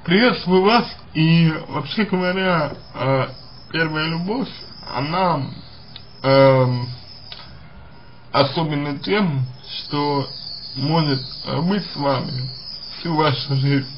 Приветствую вас, и вообще говоря, первая любовь, она особенно тем, что может быть с вами всю вашу жизнь.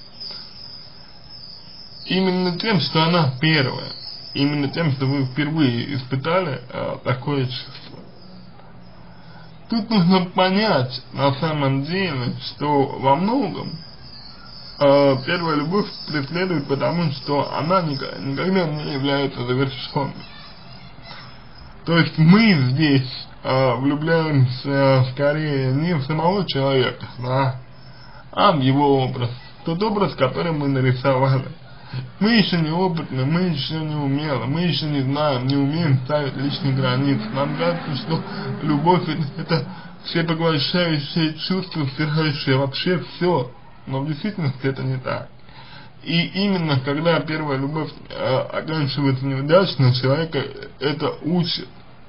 Именно тем, что она первая, именно тем, что вы впервые испытали такое чувство. Тут нужно понять на самом деле, что во многом первая любовь преследует, потому что она никогда не является завершенной. То есть мы здесь влюбляемся скорее не в самого человека, да, а в его образ. Тот образ, который мы нарисовали. Мы еще не опытны, мы еще не умелы, мы еще не знаем, не умеем ставить личные границы. Нам кажется, что любовь это всепоглощающее чувство, стирающее вообще все. Но в действительности это не так. И именно когда первая любовь оканчивается неудачно, человека это учит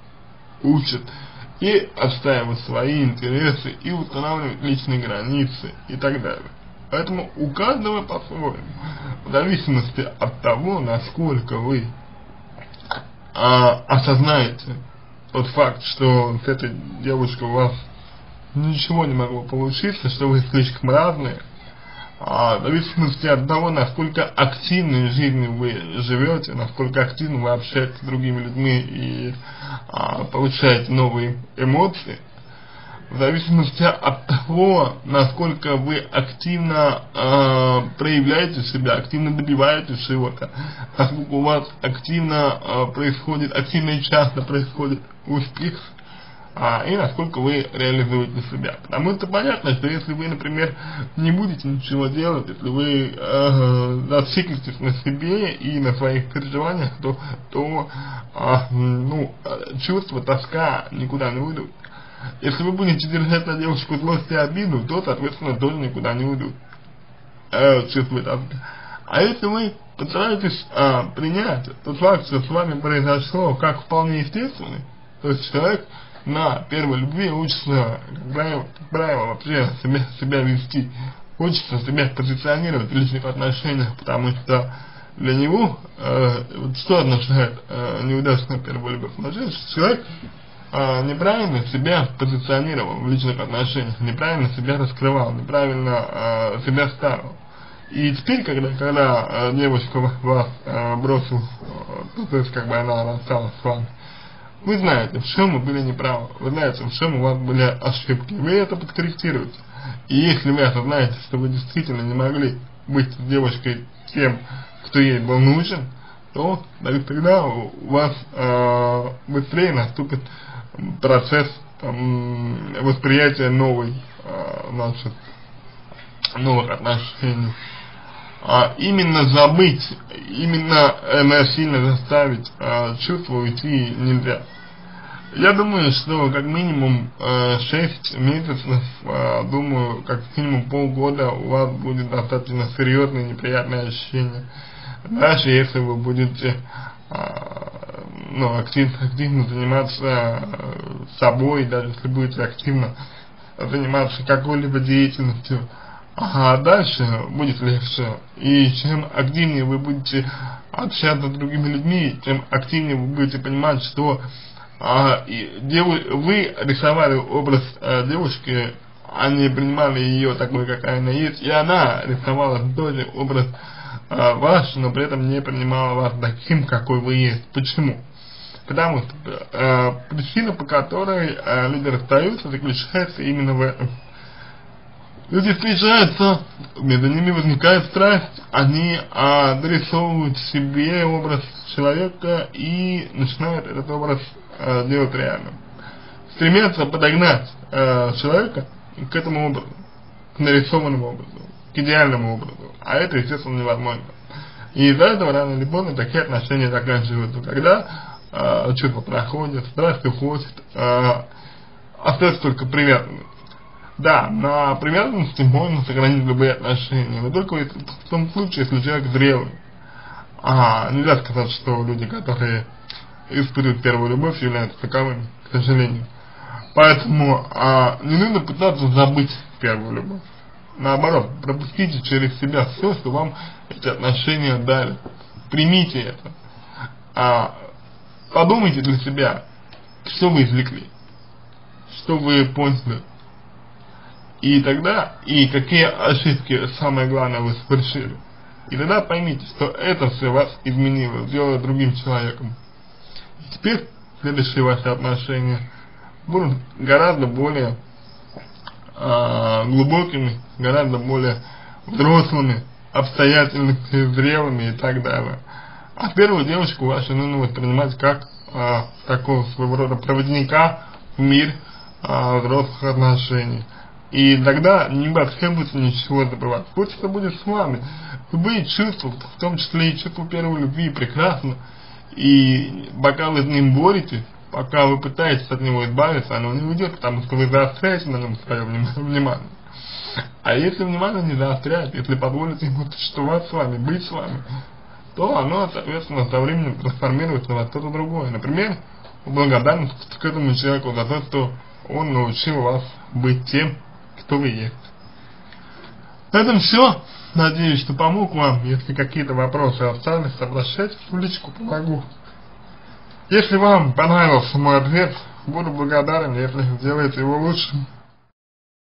и отстаивать свои интересы, и устанавливать личные границы и так далее. Поэтому у каждого по-своему, в зависимости от того, насколько вы осознаете тот факт, что с этой девушкой у вас ничего не могло получиться, что вы слишком разные, в зависимости от того, насколько активной жизнью вы живете, насколько активно вы общаетесь с другими людьми и получаете новые эмоции, в зависимости от того, насколько вы активно проявляете себя, активно добиваетесь чего-то, насколько у вас активно и часто происходит успех, и насколько вы реализуете себя. Потому что понятно, что если вы, например, не будете ничего делать, если вы зациклитесь на себе и на своих переживаниях, то чувства, тоска никуда не уйдут. Если вы будете держать на девушку злость и обиду, то, соответственно, тоже никуда не уйдут чувства тоски. А если вы постараетесь принять тот факт, что с вами произошло как вполне естественный, то есть человек на первой любви учится, как правило, вообще себя вести, учится себя позиционировать в личных отношениях, потому что для него, что означает неудачная первая любовь? Означает, что человек неправильно себя позиционировал в личных отношениях, неправильно себя раскрывал, неправильно себя ставил. И теперь, когда девушка вас бросила, то есть она рассталась с вами, вы знаете, в чем вы были неправы, вы знаете, в чем у вас были ошибки, вы это подкорректируете. И если вы осознаете, что вы действительно не могли быть с девушкой тем, кто ей был нужен, то тогда у вас быстрее наступит процесс восприятия новых отношений. Именно забыть, именно насильно заставить чувства уйти нельзя. Я думаю, что как минимум 6 месяцев, думаю, как минимум полгода у вас будет достаточно серьезные неприятные ощущения. Даже если вы будете активно заниматься собой, даже если будете активно заниматься какой-либо деятельностью, дальше будет легче. И чем активнее вы будете общаться с другими людьми, тем активнее вы будете понимать, что вы рисовали образ девушки, а не принимали ее такой, какая она есть, и она рисовала тоже образ ваш, но при этом не принимала вас таким, какой вы есть. Почему? Потому что причина, по которой люди расстаются, заключается именно в этом. Люди встречаются, между ними возникает страсть, они дорисовывают себе образ человека и начинают этот образ делать реальным. Стремятся подогнать человека к этому образу, к нарисованному образу, к идеальному образу. А это, естественно, невозможно. И из-за этого рано или поздно такие отношения заканчиваются, когда чувства проходят, страсть уходит, остается только привязанность. Да, на привязанности можно сохранить любые отношения, но только в том случае, если человек зрелый. Нельзя сказать, что люди, которые испытывают первую любовь, являются таковыми, к сожалению. Поэтому не нужно пытаться забыть первую любовь. наоборот, пропустите через себя все, что вам эти отношения дали. Примите это. Подумайте для себя, что вы извлекли, что вы поняли. И тогда, и какие ошибки, самое главное, вы совершили. И тогда поймите, что это все вас изменило, сделало другим человеком. И теперь следующие ваши отношения будут гораздо более глубокими, гораздо более взрослыми, обстоятельными, зрелыми и так далее. А первую девушку вашу нужно воспринимать как такого своего рода проводника в мир взрослых отношений. И тогда не потребуется ничего забывать. Пусть это будет с вами. Любые чувства, в том числе и чувство первой любви, прекрасно. И пока вы с ним боретесь, пока вы пытаетесь от него избавиться, оно не уйдет, потому что вы заостряете на нем свое внимание. А если внимание не заострять, если позволить ему существовать с вами, быть с вами, то оно, соответственно, со временем трансформируется во что-то другое. Например, благодарность к этому человеку за то, что он научил вас быть тем, кто вы есть. На этом все. Надеюсь, что помог вам. Если какие-то вопросы остались, обращайтесь в личку, помогу. Если вам понравился мой ответ, буду благодарен, если сделаете его лучше.